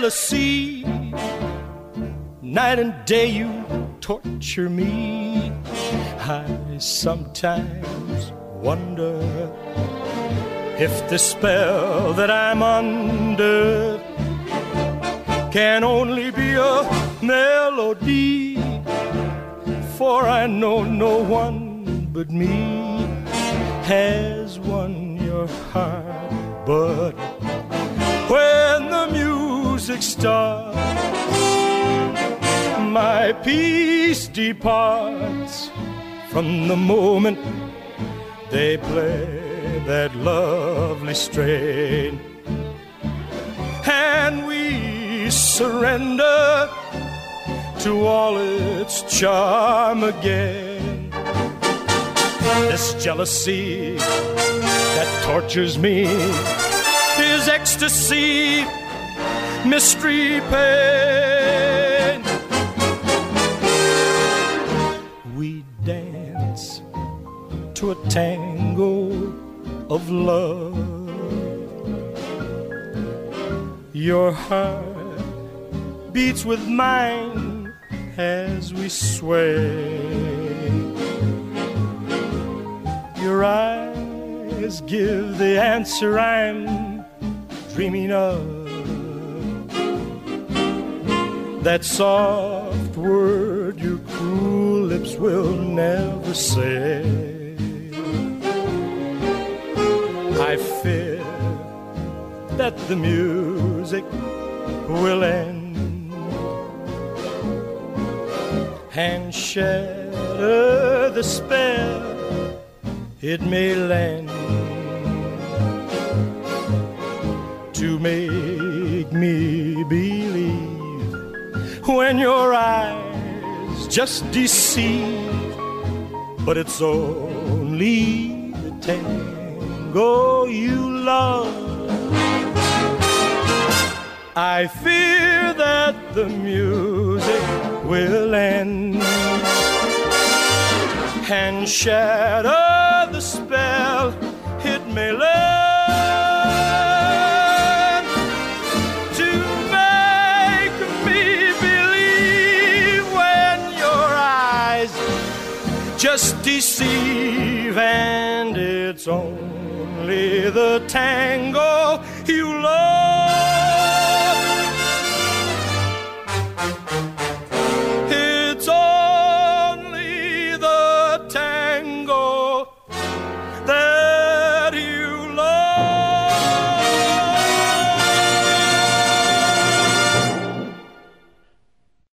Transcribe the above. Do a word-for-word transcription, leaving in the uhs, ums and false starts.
jealousy. Night and day you torture me. I sometimes wonder if the spell that I'm under can only be a melody, for I know no one but me has won your heart. But when the music starts, my peace departs from the moment they play that lovely strain, and we surrender to all its charm again. This jealousy that tortures me is ecstasy, mystery, pain. We dance to a tango of love. Your heart beats with mine as we sway. Your eyes give the answer I'm dreaming of. That soft word your cruel lips will never say. I fear that the music will end and shatter the spell it may lend to make me believe when your eyes just deceive. But it's only the tango you love. I fear that the music will end and shatter the spell it may learn to make me believe when your eyes just deceive, and it's only the tango you love.